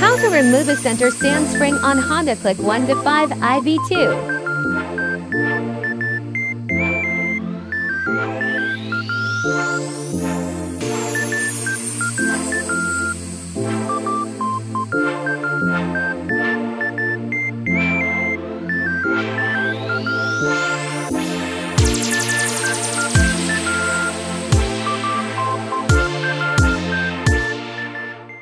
How to remove a center stand spring on Honda Click 1 to 5 IV2.